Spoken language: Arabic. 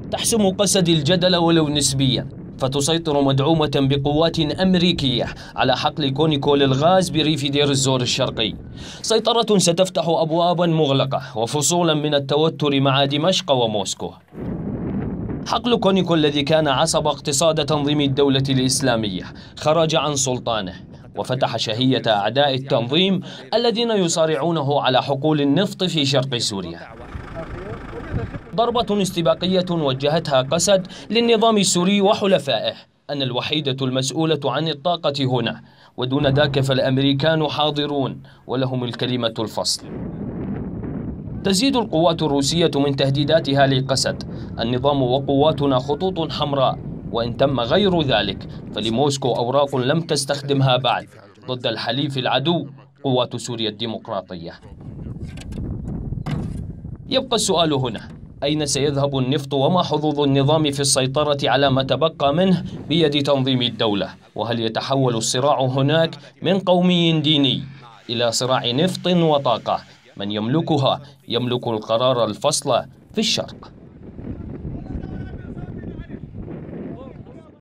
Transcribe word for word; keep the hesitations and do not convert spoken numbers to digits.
تحسم قسد الجدل ولو نسبيا، فتسيطر مدعومة بقوات أمريكية على حقل كونيكو للغاز بريف دير الزور الشرقي، سيطرة ستفتح أبوابا مغلقة وفصولا من التوتر مع دمشق وموسكو. حقل كونيكو الذي كان عصب اقتصاد تنظيم الدولة الإسلامية خرج عن سلطانه، وفتح شهية أعداء التنظيم الذين يصارعونه على حقول النفط في شرق سوريا. ضربة استباقية وجهتها قسد للنظام السوري وحلفائه أن الوحيدة المسؤولة عن الطاقة هنا، ودون ذاك فالأمريكان حاضرون ولهم الكلمة الفصل. تزيد القوات الروسية من تهديداتها لقسد. النظام وقواتنا خطوط حمراء، وإن تم غير ذلك فلموسكو أوراق لم تستخدمها بعد ضد الحليف العدو قوات سوريا الديمقراطية. يبقى السؤال هنا: أين سيذهب النفط وما حظوظ النظام في السيطرة على ما تبقى منه بيد تنظيم الدولة؟ وهل يتحول الصراع هناك من قومي ديني إلى صراع نفط وطاقة؟ من يملكها يملك القرار الفصل في الشرق.